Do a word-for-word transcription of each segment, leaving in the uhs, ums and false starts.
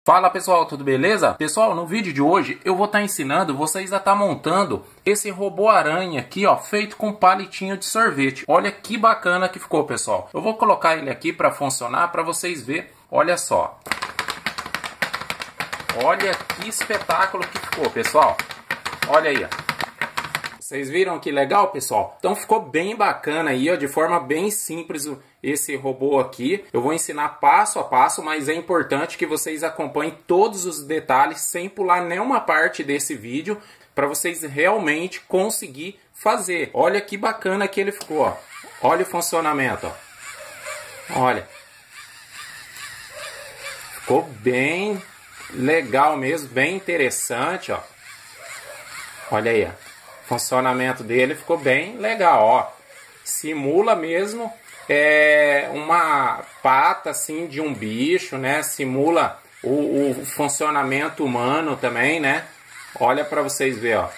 Fala pessoal, tudo beleza? Pessoal, no vídeo de hoje eu vou estar ensinando vocês a estar montando esse robô aranha aqui, ó, feito com palitinho de sorvete. Olha que bacana que ficou, pessoal. Eu vou colocar ele aqui para funcionar para vocês verem. Olha só. Olha que espetáculo que ficou, pessoal. Olha aí, ó. Vocês viram que legal, pessoal? Então ficou bem bacana aí, ó, de forma bem simples esse robô aqui. Eu vou ensinar passo a passo, mas é importante que vocês acompanhem todos os detalhes sem pular nenhuma parte desse vídeo para vocês realmente conseguir fazer. Olha que bacana que ele ficou, ó. Olha o funcionamento, ó. Olha. Ficou bem legal mesmo, bem interessante, ó. Olha aí, ó. O funcionamento dele ficou bem legal, ó. Simula mesmo é, uma pata assim de um bicho, né? Simula o, o funcionamento humano também, né? Olha para vocês verem, ó.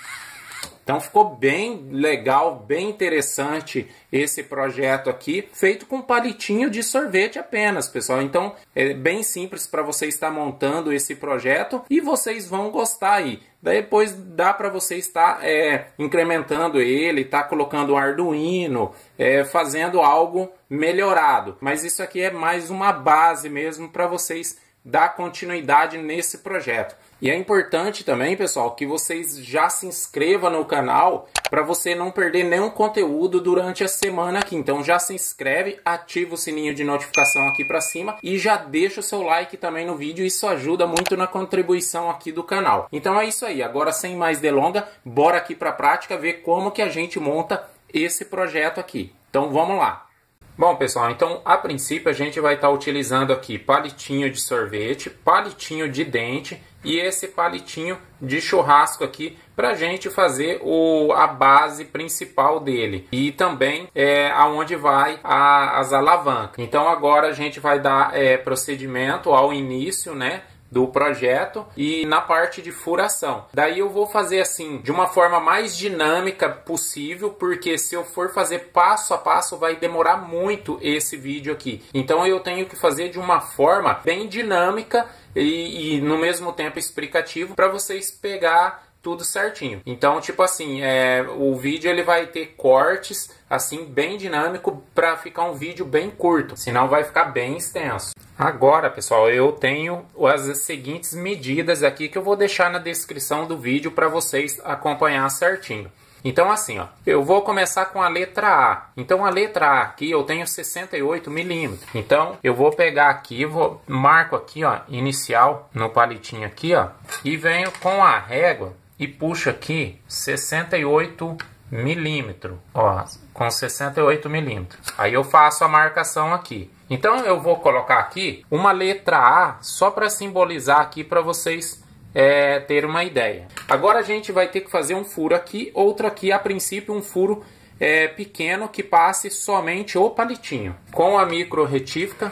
Então ficou bem legal, bem interessante esse projeto aqui, feito com palitinho de sorvete apenas, pessoal. Então é bem simples para você estar montando esse projeto e vocês vão gostar aí. Depois dá para você estar é, incrementando ele, tá colocando um Arduino, é, fazendo algo melhorado. Mas isso aqui é mais uma base mesmo para vocês dar continuidade nesse projeto. E é importante também, pessoal, que vocês já se inscrevam no canal para você não perder nenhum conteúdo durante a semana aqui. Então já se inscreve, ativa o sininho de notificação aqui para cima e já deixa o seu like também no vídeo. Isso ajuda muito na contribuição aqui do canal. Então é isso aí. Agora, sem mais delonga, bora aqui para a prática ver como que a gente monta esse projeto aqui. Então vamos lá. Bom, pessoal, então a princípio a gente vai estar utilizando aqui palitinho de sorvete, palitinho de dente e esse palitinho de churrasco aqui para a gente fazer o, a base principal dele e também é, aonde vai a, as alavancas. Então agora a gente vai dar é, procedimento ao início, né, do projeto e na parte de furação. Daí eu vou fazer assim de uma forma mais dinâmica possível, porque se eu for fazer passo a passo vai demorar muito esse vídeo aqui. Então eu tenho que fazer de uma forma bem dinâmica e, e no mesmo tempo explicativo para vocês pegar tudo certinho. Então, tipo assim, é, o vídeo ele vai ter cortes assim bem dinâmico para ficar um vídeo bem curto, senão vai ficar bem extenso. Agora, pessoal, eu tenho as seguintes medidas aqui que eu vou deixar na descrição do vídeo para vocês acompanhar certinho. Então assim, ó, eu vou começar com a letra A. Então a letra A aqui eu tenho sessenta e oito milímetros. Então eu vou pegar aqui, vou marco aqui, ó, inicial no palitinho aqui, ó, e venho com a régua e puxo aqui sessenta e oito milímetros, ó, com sessenta e oito milímetros. Aí eu faço a marcação aqui. Então eu vou colocar aqui uma letra A só para simbolizar aqui para vocês é, terem uma ideia. Agora a gente vai ter que fazer um furo aqui, outro aqui, a princípio um furo é, pequeno que passe somente o palitinho. Com a micro retífica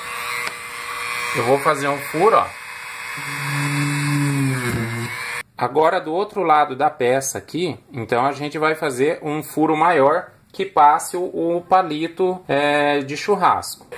eu vou fazer um furo, ó. Agora do outro lado da peça aqui, então a gente vai fazer um furo maior que passe o, o palito é, de churrasco.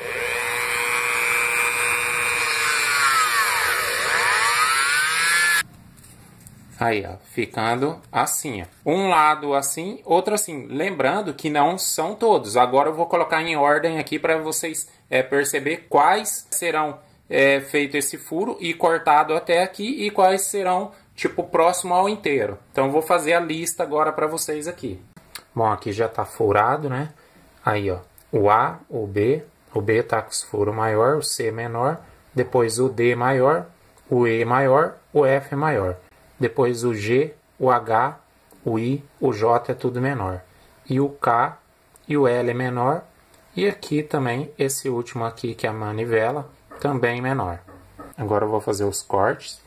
Aí, ó, ficando assim, ó. Um lado assim, outro assim. Lembrando que não são todos. Agora eu vou colocar em ordem aqui para vocês é, perceber quais serão é, feito esse furo e cortado até aqui e quais serão tipo próximo ao inteiro. Então vou fazer a lista agora para vocês aqui. Bom, aqui já tá furado, né? Aí, ó, o A, o B, o B tá com furo maior, o C menor, depois o D maior, o E maior, o F maior. Depois o G, o H, o I, o J é tudo menor. E o K e o L é menor. E aqui também, esse último aqui, que é a manivela, também menor. Agora eu vou fazer os cortes.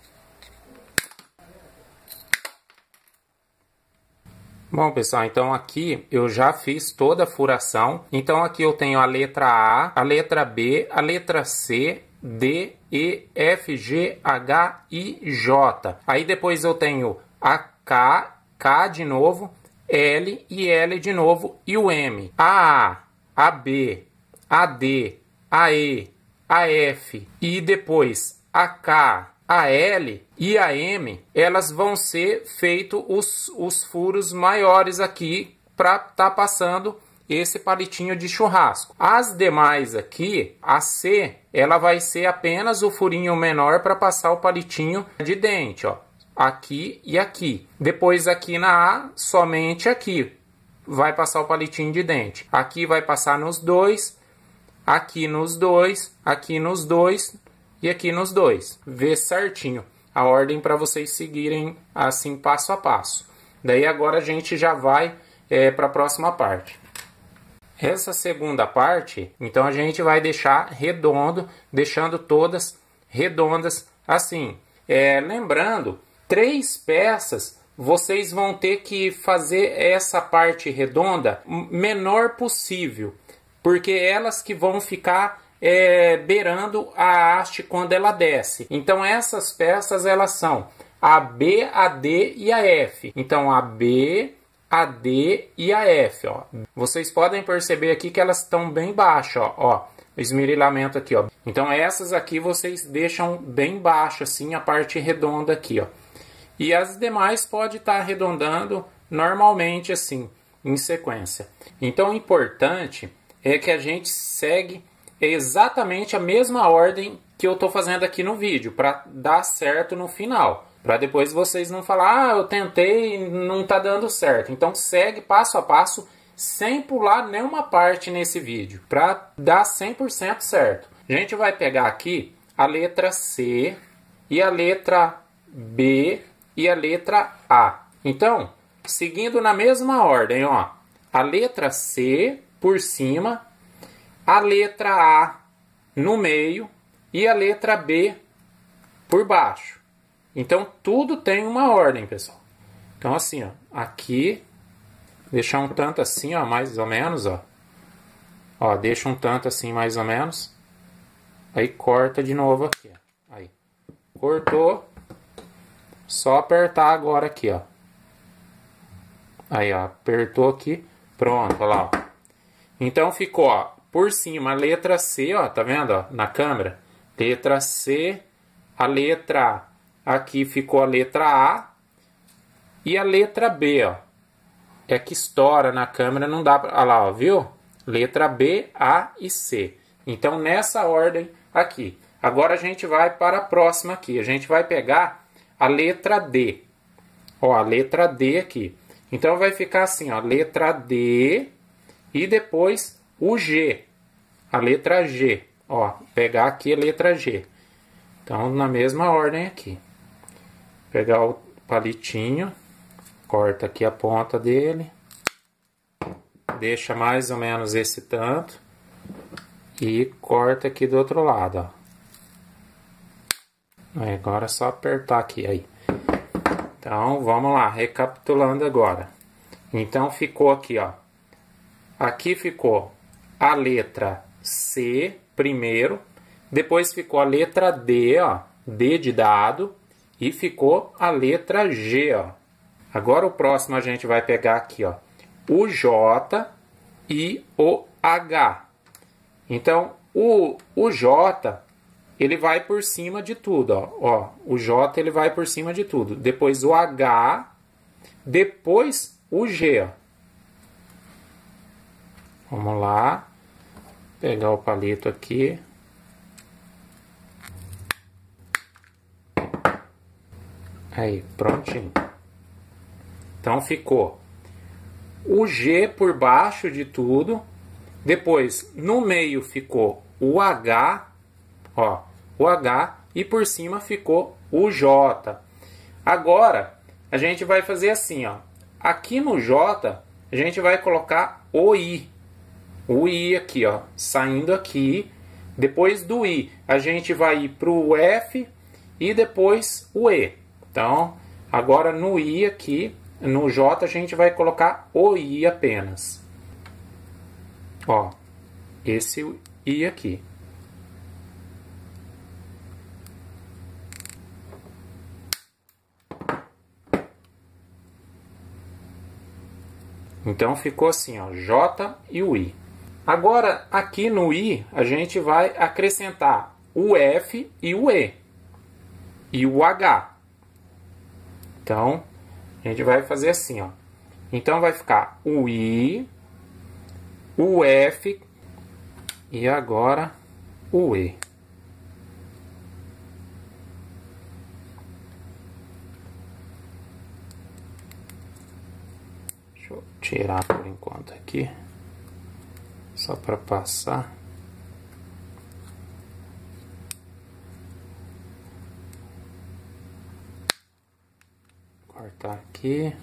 Bom, pessoal, então aqui eu já fiz toda a furação. Então aqui eu tenho a letra A, a letra B, a letra C, D, E, F, G, H, I, J. Aí depois eu tenho a K, K de novo, L e L de novo e o M. A A, A B, A D, A E, A F e depois a K, a L e a M, elas vão ser feitos os, os furos maiores aqui para estar tá passando esse palitinho de churrasco. As demais aqui, a C, ela vai ser apenas o furinho menor para passar o palitinho de dente, ó. Aqui e aqui. Depois aqui na A, somente aqui vai passar o palitinho de dente. Aqui vai passar nos dois, aqui nos dois, aqui nos dois e aqui nos dois. Vê certinho a ordem para vocês seguirem assim passo a passo. Daí agora a gente já vai é, para a próxima parte. Essa segunda parte, então a gente vai deixar redondo, deixando todas redondas assim. É, lembrando, três peças, vocês vão ter que fazer essa parte redonda menor possível, porque elas que vão ficar é, beirando a haste quando ela desce. Então essas peças elas são a B, a D e a F. Então a B, a D e a F, ó. Vocês podem perceber aqui que elas estão bem baixas, ó, ó, esmerilamento aqui, ó. Então essas aqui vocês deixam bem baixo assim a parte redonda aqui, ó. E as demais pode estar arredondando normalmente assim, em sequência. Então o importante é que a gente segue exatamente a mesma ordem que eu estou fazendo aqui no vídeo, para dar certo no final. Para depois vocês não falar, ah, eu tentei e não está dando certo. Então segue passo a passo, sem pular nenhuma parte nesse vídeo, para dar cem por cento certo. A gente vai pegar aqui a letra C e a letra B e a letra A. Então, seguindo na mesma ordem, ó, a letra C por cima, a letra A no meio e a letra B por baixo. Então, tudo tem uma ordem, pessoal. Então, assim, ó, aqui, deixar um tanto assim, ó, mais ou menos, ó. Ó, deixa um tanto assim, mais ou menos. Aí, corta de novo aqui, ó. Aí, cortou. Só apertar agora aqui, ó. Aí, ó, apertou aqui. Pronto, olha lá, ó. Então, ficou, ó, por cima, a letra C, ó, tá vendo, ó, na câmera? Letra C, a letra... Aqui ficou a letra A e a letra B, ó. É que estoura na câmera, não dá pra... Olha lá, ó, viu? Letra B, A e C. Então, nessa ordem aqui. Agora a gente vai para a próxima aqui. A gente vai pegar a letra D. Ó, a letra D aqui. Então, vai ficar assim, ó. Letra D e depois o G. A letra G. Ó, pegar aqui a letra G. Então, na mesma ordem aqui. Pegar o palitinho, corta aqui a ponta dele, deixa mais ou menos esse tanto e corta aqui do outro lado, ó. Aí, agora é só apertar aqui, aí. Então, vamos lá, recapitulando agora. Então, ficou aqui, ó. Aqui ficou a letra C primeiro, depois ficou a letra D, ó, D de dado. E ficou a letra G, ó. Agora o próximo a gente vai pegar aqui, ó, o J e o H. Então, o, o J, ele vai por cima de tudo, ó. Ó, o J, ele vai por cima de tudo. Depois o H, depois o G, ó. Vamos lá. Pegar o palito aqui. Aí, prontinho. Então, ficou o G por baixo de tudo. Depois, no meio ficou o H, ó, o H. E por cima ficou o J. Agora, a gente vai fazer assim, ó. Aqui no J, a gente vai colocar o I. O I aqui, ó, saindo aqui. Depois do I, a gente vai ir para o F e depois o E. Então, agora no I aqui, no J, a gente vai colocar o I apenas. Ó, esse I aqui. Então, ficou assim, ó, J e o I. Agora, aqui no I, a gente vai acrescentar o F e o E. e o H. Então, a gente vai fazer assim, ó. Então, vai ficar o I, o F e agora o E. Deixa eu tirar por enquanto aqui, só para passar. Cortar aqui.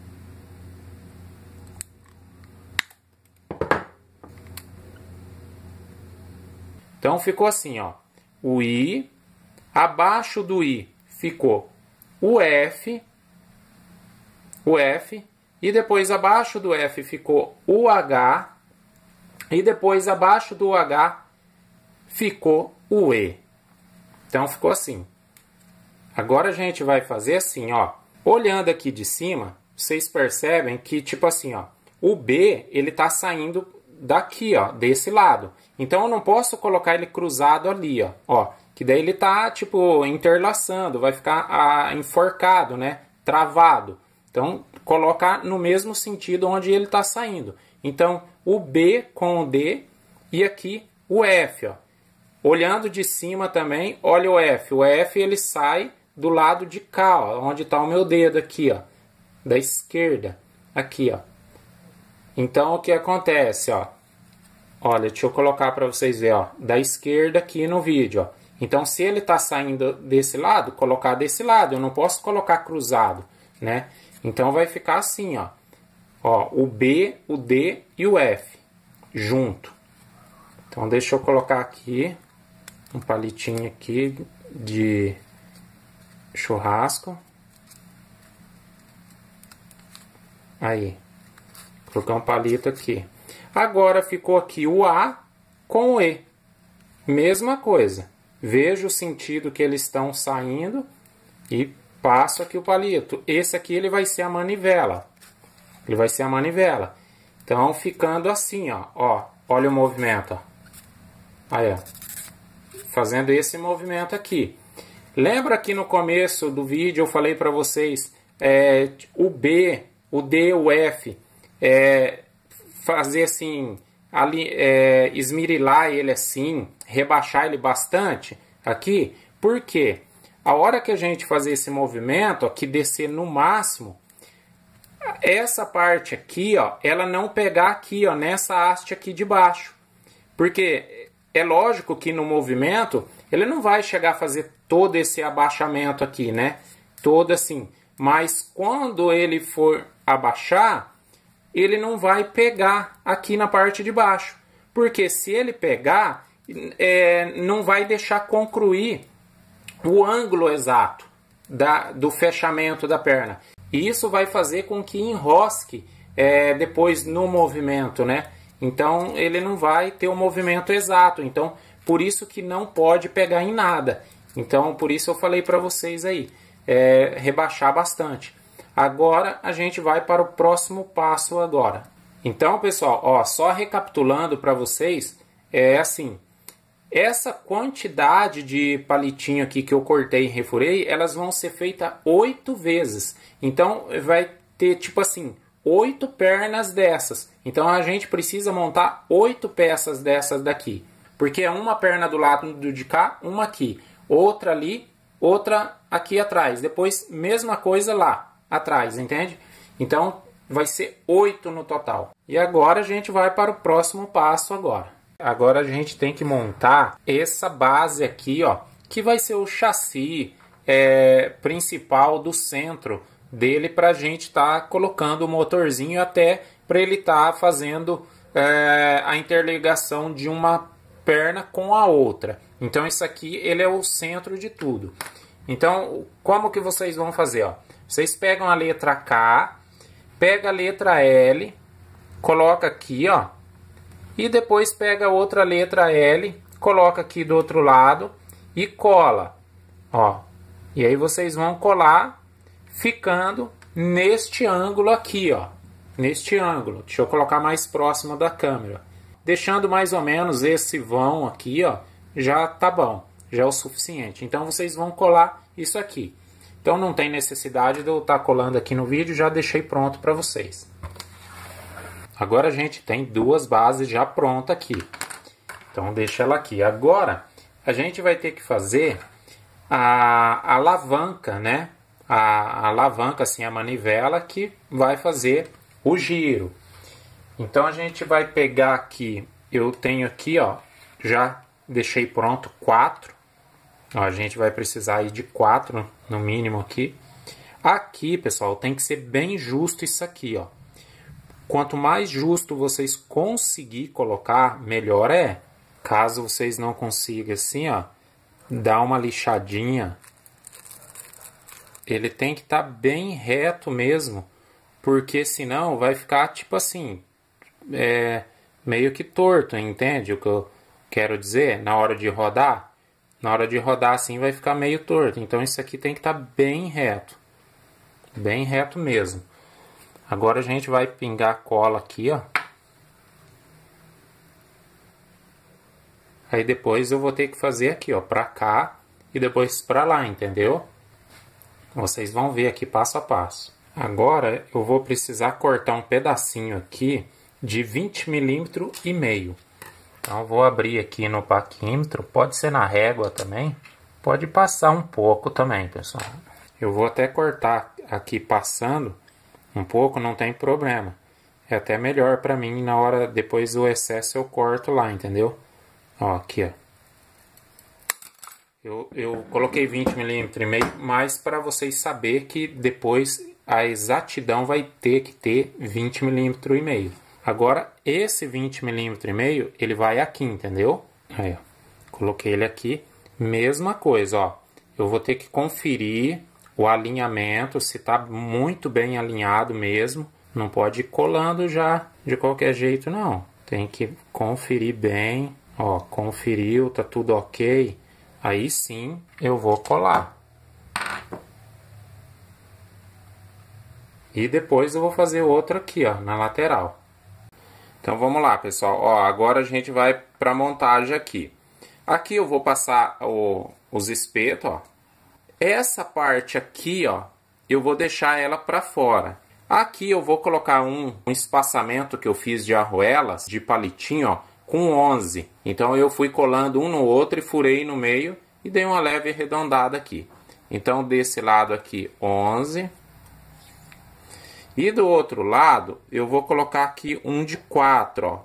Então ficou assim, ó. O I, abaixo do I ficou o F, o F, e depois abaixo do F ficou o H, e depois abaixo do H ficou o E. Então ficou assim. Agora a gente vai fazer assim, ó. Olhando aqui de cima, vocês percebem que, tipo assim, ó, o B, ele tá saindo daqui, ó, desse lado. Então eu não posso colocar ele cruzado ali, ó, ó, que daí ele tá, tipo, interlaçando, vai ficar ah, enforcado, né, travado. Então, colocar no mesmo sentido onde ele tá saindo. Então, o B com o D e aqui o F, ó. Olhando de cima também, olha o F. O F, ele sai do lado de cá, ó, onde está o meu dedo aqui, ó, da esquerda, aqui, ó. Então, o que acontece, ó? Olha, deixa eu colocar para vocês verem, ó, da esquerda aqui no vídeo, ó. Então, se ele está saindo desse lado, colocar desse lado, eu não posso colocar cruzado, né? Então, vai ficar assim, ó, ó, o B, o D e o F junto. Então, deixa eu colocar aqui um palitinho aqui de churrasco. Aí, colocar um palito aqui. Agora ficou aqui o A com o E. Mesma coisa. Vejo o sentido que eles estão saindo e passo aqui o palito. Esse aqui ele vai ser a manivela. Ele vai ser a manivela. Então, ficando assim, ó. Ó, olha o movimento, ó. Aí, ó. Fazendo esse movimento aqui. Lembra que no começo do vídeo eu falei para vocês é, o B, o D, o F, é, fazer assim, ali, é, esmirilar ele assim, rebaixar ele bastante aqui? Por quê? A hora que a gente fazer esse movimento, ó, que descer no máximo, essa parte aqui, ó, ela não pegar aqui, ó, nessa haste aqui de baixo. Porque é lógico que no movimento ele não vai chegar a fazer todo esse abaixamento aqui, né? Todo assim. Mas quando ele for abaixar, ele não vai pegar aqui na parte de baixo. Porque se ele pegar, é, não vai deixar concluir o ângulo exato da, do fechamento da perna. E isso vai fazer com que enrosque é, depois no movimento, né? Então ele não vai ter o movimento exato. Então por isso que não pode pegar em nada. Então por isso eu falei para vocês aí, é, rebaixar bastante. Agora a gente vai para o próximo passo agora. Então pessoal, ó, só recapitulando para vocês, é assim. Essa quantidade de palitinho aqui que eu cortei e refurei, elas vão ser feitas oito vezes. Então vai ter tipo assim, oito pernas dessas. Então a gente precisa montar oito peças dessas daqui. Porque é uma perna do lado de cá, uma aqui. Outra ali, outra aqui atrás. Depois, mesma coisa lá atrás, entende? Então vai ser oito no total. E agora a gente vai para o próximo passo agora. Agora a gente tem que montar essa base aqui, ó, que vai ser o chassi é, principal do centro dele, para a gente estar tá colocando o motorzinho até para ele estar tá fazendo é, a interligação de uma perna com a outra. Então isso aqui ele é o centro de tudo. Então como que vocês vão fazer? Ó? Vocês pegam a letra K, pega a letra L, coloca aqui, ó. E depois pega outra letra L, coloca aqui do outro lado e cola, ó. E aí vocês vão colar ficando neste ângulo aqui, ó. Neste ângulo. Deixa eu colocar mais próximo da câmera. Deixando mais ou menos esse vão aqui, ó, já tá bom, já é o suficiente. Então vocês vão colar isso aqui. Então não tem necessidade de eu estar colando aqui no vídeo, já deixei pronto para vocês. Agora a gente tem duas bases já prontas aqui. Então deixa ela aqui. Agora a gente vai ter que fazer a, a alavanca, né? A, a alavanca, assim, a manivela que vai fazer o giro. Então a gente vai pegar aqui, eu tenho aqui, ó, já deixei pronto quatro. Ó, a gente vai precisar aí de quatro no mínimo aqui. Aqui, pessoal, tem que ser bem justo isso aqui, ó. Quanto mais justo vocês conseguir colocar, melhor é. Caso vocês não consigam assim, ó, dá uma lixadinha. Ele tem que estar tá bem reto mesmo, porque senão vai ficar tipo assim, é, meio que torto, entende o que eu quero dizer? Na hora de rodar, na hora de rodar assim vai ficar meio torto. Então isso aqui tem que estar tá bem reto, bem reto mesmo. Agora a gente vai pingar cola aqui, ó. Aí depois eu vou ter que fazer aqui, ó, pra cá e depois pra lá, entendeu? Vocês vão ver aqui passo a passo. Agora eu vou precisar cortar um pedacinho aqui de vinte milímetros e meio. Então eu vou abrir aqui no paquímetro, pode ser na régua também, pode passar um pouco também, pessoal. Eu vou até cortar aqui passando um pouco, não tem problema. É até melhor pra mim, na hora, depois do excesso eu corto lá, entendeu? Ó, aqui, ó. Eu, eu coloquei vinte milímetros e meio, mas para vocês saberem que depois a exatidão vai ter que ter vinte milímetros e meio. Agora, esse vinte milímetros e meio, ele vai aqui, entendeu? Aí, ó. Coloquei ele aqui. Mesma coisa, ó. Eu vou ter que conferir o alinhamento, se tá muito bem alinhado mesmo. Não pode ir colando já de qualquer jeito, não. Tem que conferir bem. Ó, conferiu, tá tudo ok. Aí sim eu vou colar. E depois eu vou fazer outro aqui, ó, na lateral. Então vamos lá, pessoal. Ó, agora a gente vai para montagem aqui. Aqui eu vou passar o, os espetos, ó. Essa parte aqui, ó, eu vou deixar ela para fora. Aqui eu vou colocar um, um espaçamento que eu fiz de arruelas, de palitinho, ó, com onze. Então eu fui colando um no outro e furei no meio e dei uma leve arredondada aqui. Então desse lado aqui onze. E do outro lado eu vou colocar aqui um de quatro, ó.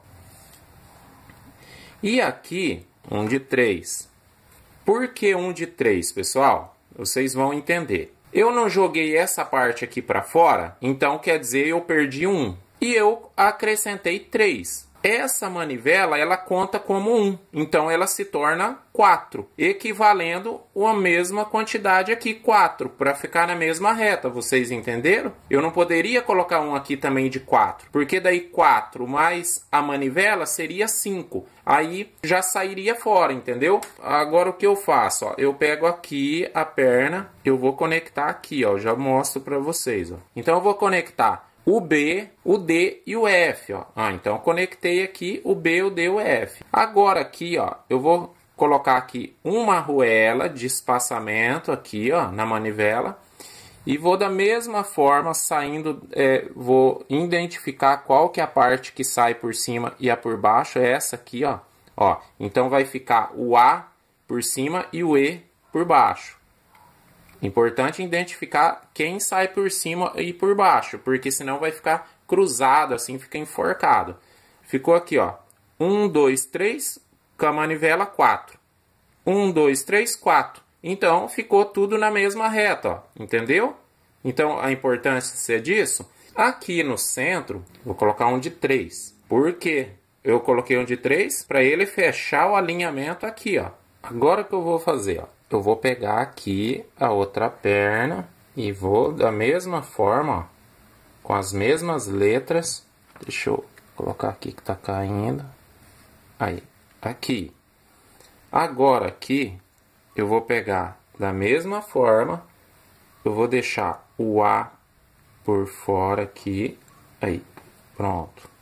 E aqui um de três. Por que um de três, pessoal? Vocês vão entender. Eu não joguei essa parte aqui para fora, então quer dizer eu perdi um. E eu acrescentei três. Essa manivela, ela conta como um, então ela se torna quatro, equivalendo a mesma quantidade aqui, quatro, para ficar na mesma reta, vocês entenderam? Eu não poderia colocar um aqui também de quatro, porque daí quatro mais a manivela seria cinco, aí já sairia fora, entendeu? Agora o que eu faço? Ó, eu pego aqui a perna, eu vou conectar aqui, ó, já mostro para vocês. Ó. Então eu vou conectar o B, o D e o F, ó. Ah, então conectei aqui o B, o D e o F. Agora aqui, ó, eu vou colocar aqui uma arruela de espaçamento aqui, ó, na manivela. E vou da mesma forma saindo, é, vou identificar qual que é a parte que sai por cima e a por baixo, é essa aqui, ó. Ó, então vai ficar o A por cima e o E por baixo. Importante identificar quem sai por cima e por baixo, porque senão vai ficar cruzado, assim fica enforcado. Ficou aqui, ó, um, dois, três, com a manivela quatro. um, dois, três, quatro. Então ficou tudo na mesma reta, ó, entendeu? Então a importância disso, aqui no centro, vou colocar um de três. Por quê? Eu coloquei um de três para ele fechar o alinhamento aqui, ó. Agora o que eu vou fazer, ó? Eu vou pegar aqui a outra perna e vou da mesma forma, ó, com as mesmas letras. Deixa eu colocar aqui que tá caindo. Aí, aqui. Agora aqui, eu vou pegar da mesma forma, eu vou deixar o A por fora aqui. Aí, pronto.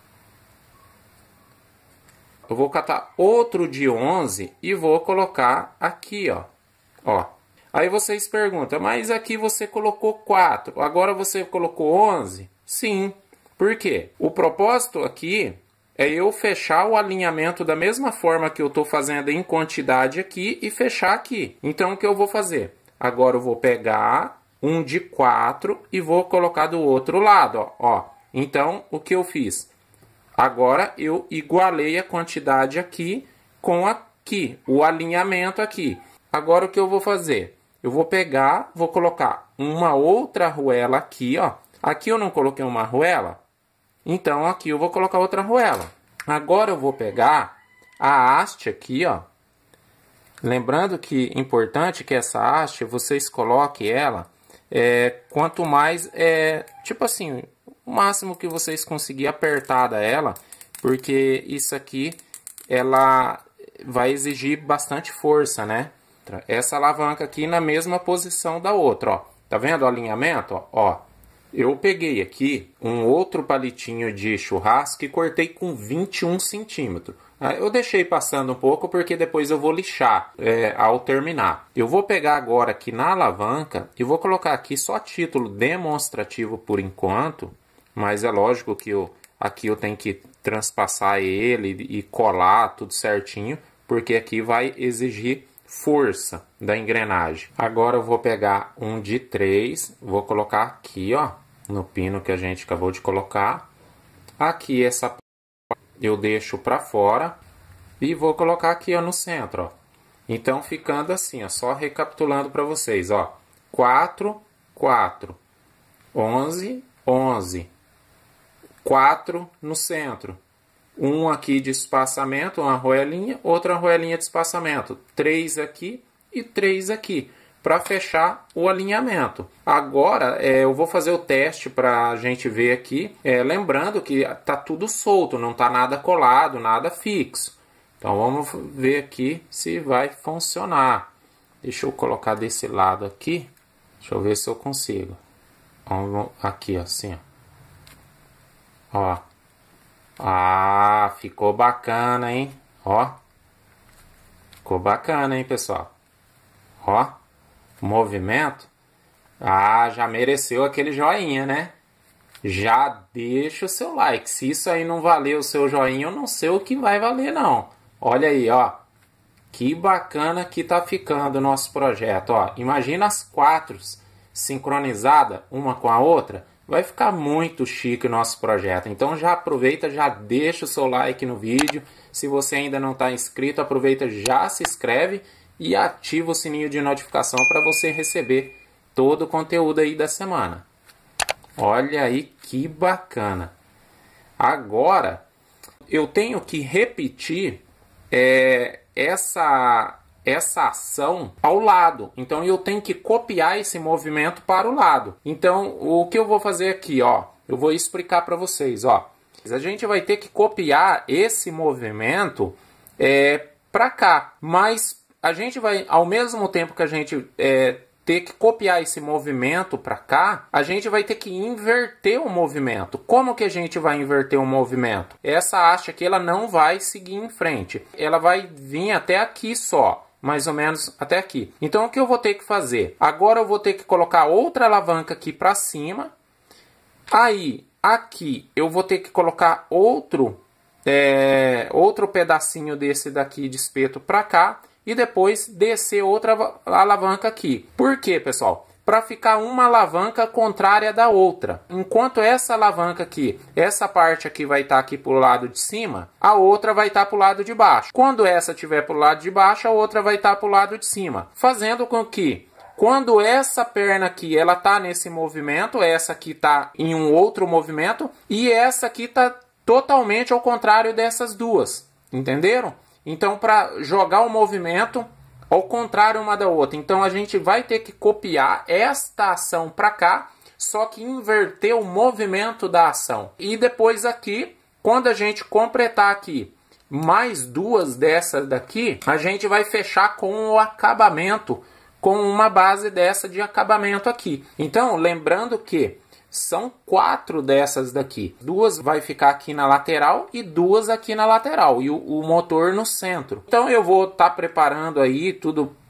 Eu vou catar outro de onze e vou colocar aqui, ó. Ó. Aí vocês perguntam, mas aqui você colocou quatro, agora você colocou onze? Sim. Por quê? O propósito aqui é eu fechar o alinhamento da mesma forma que eu estou fazendo em quantidade aqui e fechar aqui. Então, o que eu vou fazer? Agora eu vou pegar um de quatro e vou colocar do outro lado, ó. ó. Então, o que eu fiz? Agora eu igualei a quantidade aqui com aqui, o alinhamento aqui. Agora o que eu vou fazer? Eu vou pegar, vou colocar uma outra arruela aqui, ó. Aqui eu não coloquei uma arruela, então aqui eu vou colocar outra arruela. Agora eu vou pegar a haste aqui, ó. Lembrando que é importante que essa haste vocês coloquem ela, é, quanto mais, é, tipo assim, o máximo que vocês conseguirem apertada ela, porque isso aqui, ela vai exigir bastante força, né? Essa alavanca aqui na mesma posição da outra, ó. Tá vendo o alinhamento? Ó, ó. Eu peguei aqui um outro palitinho de churrasco e cortei com vinte e um centímetros. Eu deixei passando um pouco porque depois eu vou lixar é, ao terminar. Eu vou pegar agora aqui na alavanca e vou colocar aqui só título demonstrativo por enquanto. Mas é lógico que eu, aqui eu tenho que transpassar ele e colar tudo certinho, porque aqui vai exigir força da engrenagem. Agora eu vou pegar um de três, vou colocar aqui, ó, no pino que a gente acabou de colocar. Aqui essa eu deixo para fora e vou colocar aqui, ó, no centro, ó. Então ficando assim, ó, só recapitulando para vocês, ó, quatro, quatro, onze, onze, quatro no centro. Um aqui de espaçamento, uma arruelinha, outra arruelinha de espaçamento. Três aqui e três aqui, para fechar o alinhamento. Agora, é, eu vou fazer o teste para a gente ver aqui. É, lembrando que tá tudo solto, não tá nada colado, nada fixo. Então, vamos ver aqui se vai funcionar. Deixa eu colocar desse lado aqui. Deixa eu ver se eu consigo. Vamos aqui, assim, ó. Ó. Ah, ficou bacana, hein? Ó. Ficou bacana, hein, pessoal? Ó. Movimento. Ah, já mereceu aquele joinha, né? Já deixa o seu like. Se isso aí não valer o seu joinha, eu não sei o que vai valer, não. Olha aí, ó. Que bacana que tá ficando o nosso projeto, ó. Imagina as quatro sincronizadas, uma com a outra. Vai ficar muito chique o nosso projeto. Então já aproveita, já deixa o seu like no vídeo. Se você ainda não está inscrito, aproveita, já se inscreve e ativa o sininho de notificação para você receber todo o conteúdo aí da semana. Olha aí que bacana. Agora, eu tenho que repetir é, essa... essa ação ao lado. Então eu tenho que copiar esse movimento para o lado. Então o que eu vou fazer aqui, ó, eu vou explicar para vocês, ó. A gente vai ter que copiar esse movimento é, para cá, mas a gente vai, ao mesmo tempo que a gente é, ter que copiar esse movimento para cá, a gente vai ter que inverter o movimento. Como que a gente vai inverter o movimento? Essa haste aqui, ela não vai seguir em frente. Ela vai vir até aqui só. Mais ou menos até aqui. Então o que eu vou ter que fazer? Agora eu vou ter que colocar outra alavanca aqui para cima. Aí aqui eu vou ter que colocar outro é, outro pedacinho desse daqui de espeto para cá e depois descer outra alavanca aqui. Por quê, pessoal? Para ficar uma alavanca contrária da outra. Enquanto essa alavanca aqui, essa parte aqui vai estar aqui para o lado de cima, a outra vai estar para o lado de baixo. Quando essa estiver para o lado de baixo, a outra vai estar para o lado de cima. Fazendo com que, quando essa perna aqui, ela está nesse movimento, essa aqui está em um outro movimento, e essa aqui está totalmente ao contrário dessas duas. Entenderam? Então, para jogar o movimento ao contrário uma da outra. Então a gente vai ter que copiar esta ação para cá, só que inverter o movimento da ação. E depois aqui, quando a gente completar aqui mais duas dessas daqui, a gente vai fechar com o acabamento, com uma base dessa de acabamento aqui. Então, lembrando que são quatro dessas daqui. Duas vai ficar aqui na lateral e duas aqui na lateral. E o, o motor no centro. Então eu vou estar tá preparando aí tudo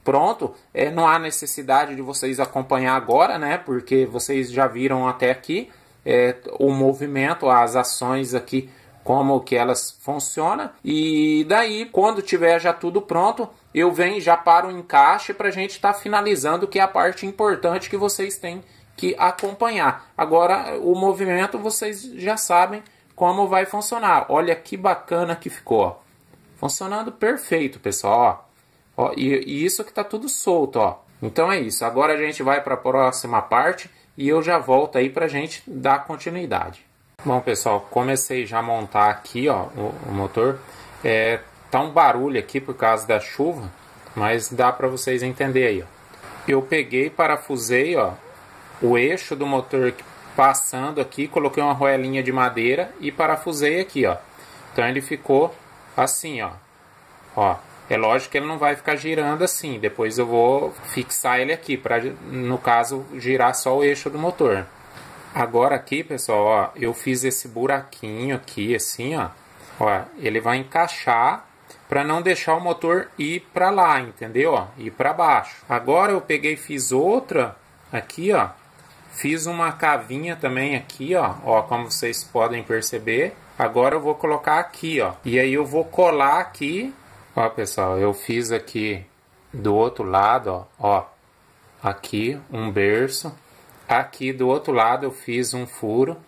pronto, é, não há necessidade de vocês acompanhar agora, né? Porque vocês já viram até aqui é, o movimento, as ações aqui, como que elas funcionam. E daí, quando tiver já tudo pronto, eu venho já para o encaixe para a gente estar tá finalizando, que é a parte importante que vocês têm que acompanhar. Agora, o movimento vocês já sabem como vai funcionar. Olha que bacana que ficou, ó. Funcionando perfeito, pessoal, ó. Ó, e, e isso que tá tudo solto, ó. Então é isso. Agora a gente vai para a próxima parte e eu já volto aí pra gente dar continuidade. Bom, pessoal, comecei já a montar aqui, ó, o, o motor. É, tá um barulho aqui por causa da chuva, mas dá para vocês entenderem aí, ó. Eu peguei, parafusei, ó, o eixo do motor passando aqui, coloquei uma roelinha de madeira e parafusei aqui, ó. Então ele ficou assim, ó. Ó. É lógico que ele não vai ficar girando assim. Depois eu vou fixar ele aqui, para, no caso, girar só o eixo do motor. Agora aqui, pessoal, ó, eu fiz esse buraquinho aqui, assim, ó. Ó, ele vai encaixar para não deixar o motor ir para lá, entendeu? Ó, ir para baixo. Agora eu peguei e fiz outra aqui, ó. Fiz uma cavinha também aqui, ó. Ó, como vocês podem perceber. Agora eu vou colocar aqui, ó. E aí eu vou colar aqui. Ó, pessoal, eu fiz aqui do outro lado, ó, ó, aqui um berço, aqui do outro lado eu fiz um furo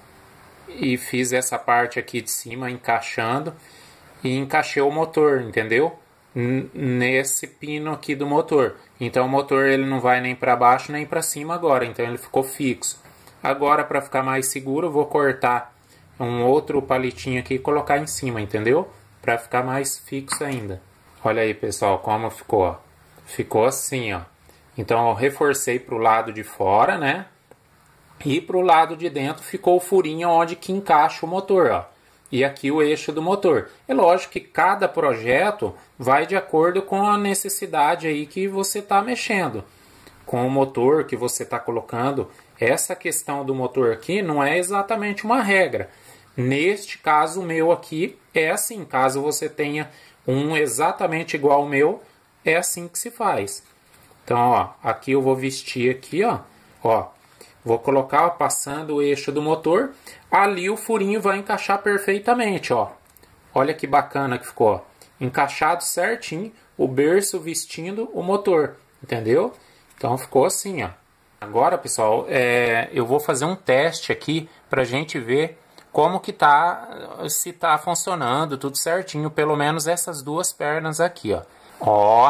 e fiz essa parte aqui de cima encaixando e encaixei o motor, entendeu? N- nesse pino aqui do motor. Então o motor ele não vai nem para baixo nem para cima agora, então ele ficou fixo. Agora, para ficar mais seguro, eu vou cortar um outro palitinho aqui e colocar em cima, entendeu? Para ficar mais fixo ainda. Olha aí, pessoal, como ficou. Ó. Ficou assim, ó. Então eu reforcei para o lado de fora, né? E para o lado de dentro ficou o furinho onde que encaixa o motor, ó. E aqui o eixo do motor. É lógico que cada projeto vai de acordo com a necessidade aí que você está mexendo. Com o motor que você está colocando. Essa questão do motor aqui não é exatamente uma regra. Neste caso meu aqui é assim, caso você tenha um exatamente igual ao meu, é assim que se faz. Então, ó, aqui eu vou vestir aqui, ó, ó, vou colocar ó, passando o eixo do motor, ali o furinho vai encaixar perfeitamente, ó. Olha que bacana que ficou, ó. Encaixado certinho, o berço vestindo o motor, entendeu? Então ficou assim, ó. Agora, pessoal, é, eu vou fazer um teste aqui pra gente ver como que tá, se tá funcionando tudo certinho, pelo menos essas duas pernas aqui, ó. Ó,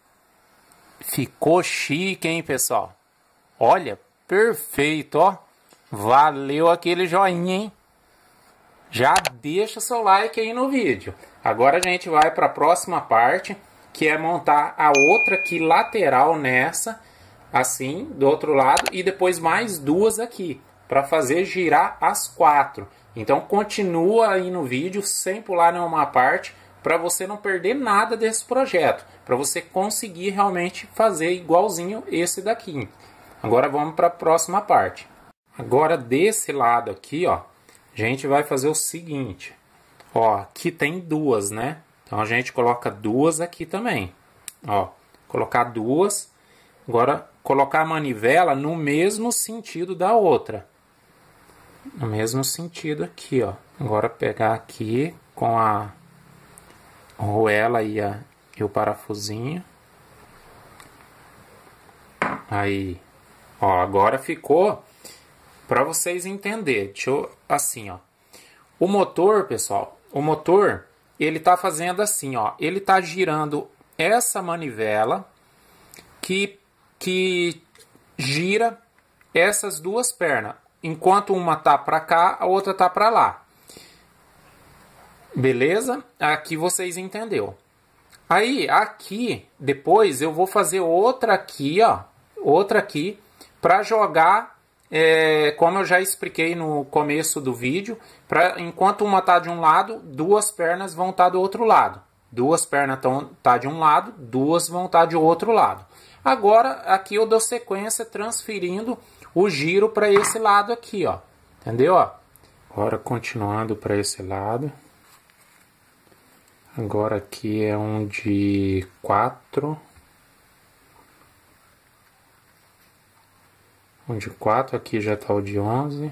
ficou chique, hein, pessoal? Olha, perfeito, ó. Valeu aquele joinha, hein? Já deixa o seu like aí no vídeo. Agora a gente vai para a próxima parte, que é montar a outra aqui lateral nessa, assim, do outro lado, e depois mais duas aqui, para fazer girar as quatro. Então continua aí no vídeo, sem pular nenhuma parte, para você não perder nada desse projeto, para você conseguir realmente fazer igualzinho esse daqui. Agora vamos para a próxima parte. Agora desse lado aqui, ó, a gente vai fazer o seguinte. Ó, aqui tem duas, né? Então a gente coloca duas aqui também. Ó, colocar duas. Agora colocar a manivela no mesmo sentido da outra. No mesmo sentido aqui, ó. Agora pegar aqui com a roela e, a, e o parafusinho. Aí, ó, agora ficou para vocês entenderem. Deixa eu, assim, ó. O motor, pessoal, o motor, ele tá fazendo assim, ó. Ele tá girando essa manivela que, que gira essas duas pernas. Enquanto uma tá para cá, a outra tá para lá. Beleza? Aqui vocês entenderam. Aí, aqui, depois eu vou fazer outra aqui, ó. Outra aqui, para jogar, é, como eu já expliquei no começo do vídeo, pra, enquanto uma tá de um lado, duas pernas vão estar tá do outro lado. Duas pernas estão tá de um lado, duas vão estar tá de outro lado. Agora, aqui eu dou sequência transferindo o giro para esse lado aqui, ó. Entendeu? Ó? Agora continuando para esse lado. Agora aqui é um de quatro. um de quatro, aqui já tá o de onze.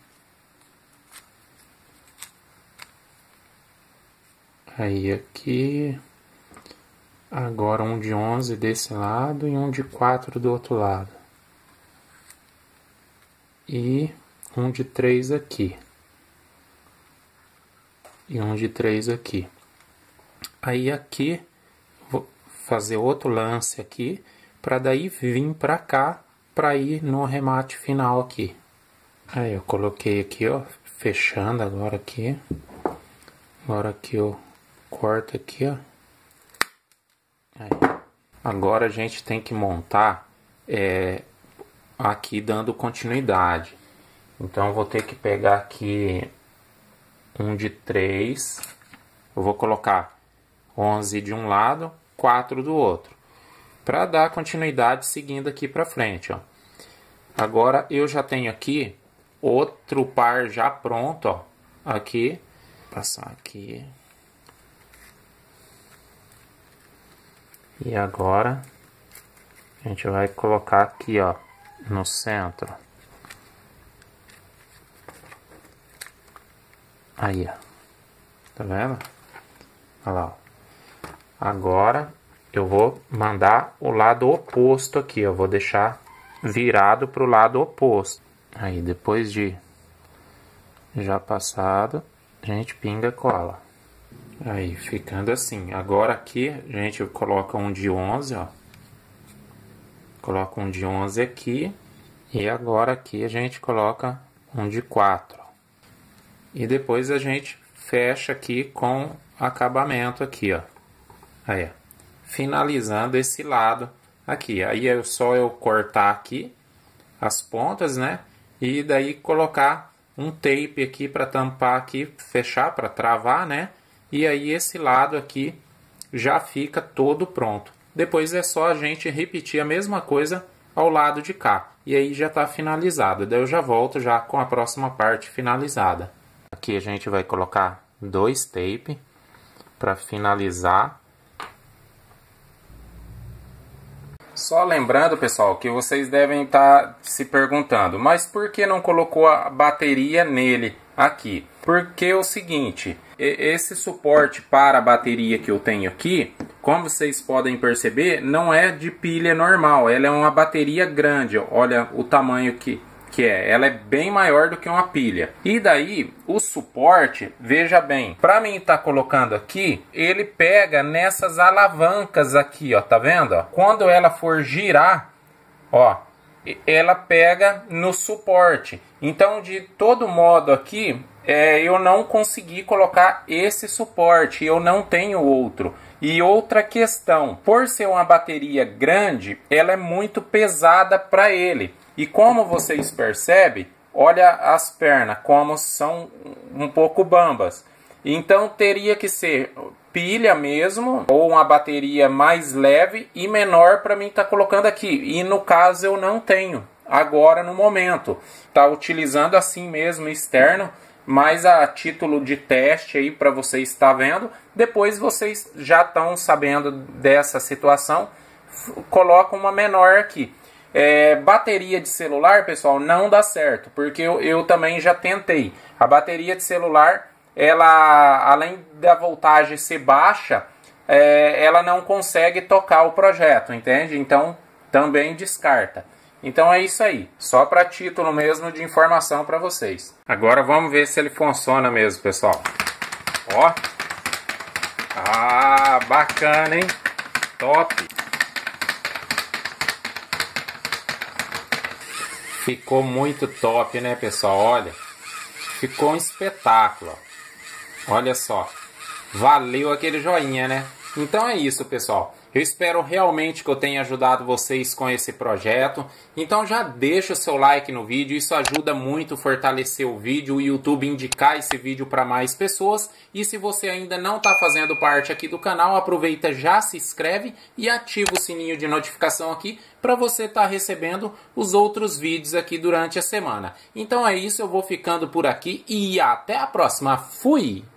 Aí aqui, agora um de onze desse lado e um de quatro do outro lado. E um de três aqui. E um de três aqui. Aí aqui, vou fazer outro lance aqui, para daí vir para cá, para ir no arremate final aqui. Aí eu coloquei aqui, ó, fechando agora aqui. Agora aqui eu corto aqui, ó. Aí. Agora a gente tem que montar é, aqui dando continuidade. Então eu vou ter que pegar aqui um de três. Eu vou colocar onze de um lado, quatro do outro. Para dar continuidade seguindo aqui para frente, ó. Agora eu já tenho aqui outro par já pronto, ó. Aqui. Passar aqui. E agora a gente vai colocar aqui, ó, no centro. Aí, ó. Tá vendo? Olha lá, ó. Agora eu vou mandar o lado oposto aqui, ó. Vou deixar virado pro lado oposto. Aí, depois de já passado, a gente pinga a cola. Aí, ficando assim. Agora aqui, a gente coloca um de onze, ó. Coloca um de onze aqui. E agora aqui a gente coloca um de quatro. E depois a gente fecha aqui com acabamento aqui, ó. Aí, ó. Finalizando esse lado aqui. Aí é só eu cortar aqui as pontas, né? E daí colocar um tape aqui para tampar aqui, fechar para travar, né? E aí esse lado aqui já fica todo pronto. Depois é só a gente repetir a mesma coisa ao lado de cá. E aí já está finalizado. Daí eu já volto já com a próxima parte finalizada. Aqui a gente vai colocar dois tape para finalizar. Só lembrando, pessoal, que vocês devem estar se perguntando, mas por que não colocou a bateria nele aqui? Porque é o seguinte, esse suporte para a bateria que eu tenho aqui, como vocês podem perceber, não é de pilha normal, ela é uma bateria grande, olha o tamanho que, que é, ela é bem maior do que uma pilha. E daí, o suporte, veja bem, para mim estar tá colocando aqui, ele pega nessas alavancas aqui, ó, tá vendo? Ó? Quando ela for girar, ó, ela pega no suporte. Então, de todo modo aqui, é, eu não consegui colocar esse suporte, eu não tenho outro. E outra questão, por ser uma bateria grande, ela é muito pesada para ele. E como vocês percebem, olha as pernas como são um pouco bambas. Então teria que ser pilha mesmo, ou uma bateria mais leve e menor para mim estar tá colocando aqui. E no caso eu não tenho, agora no momento. Tá utilizando assim mesmo externo, mas a título de teste aí para vocês estar vendo. Depois vocês já estão sabendo dessa situação, colocam uma menor aqui. É, bateria de celular, pessoal, não dá certo, porque eu, eu também já tentei. A bateria de celular, ela, além da voltagem ser baixa, é, ela não consegue tocar o projeto, entende? Então, também descarta. Então é isso aí, só para título mesmo de informação para vocês. Agora vamos ver se ele funciona mesmo, pessoal. Ó, ah, bacana, hein? Top! Ficou muito top, né, pessoal? Olha, ficou um espetáculo. Olha só, valeu aquele joinha, né? Então é isso, pessoal. Eu espero realmente que eu tenha ajudado vocês com esse projeto. Então já deixa o seu like no vídeo, isso ajuda muito a fortalecer o vídeo, o YouTube indicar esse vídeo para mais pessoas. E se você ainda não está fazendo parte aqui do canal, aproveita, já se inscreve e ativa o sininho de notificação aqui para você estar tá recebendo os outros vídeos aqui durante a semana. Então é isso, eu vou ficando por aqui e até a próxima. Fui!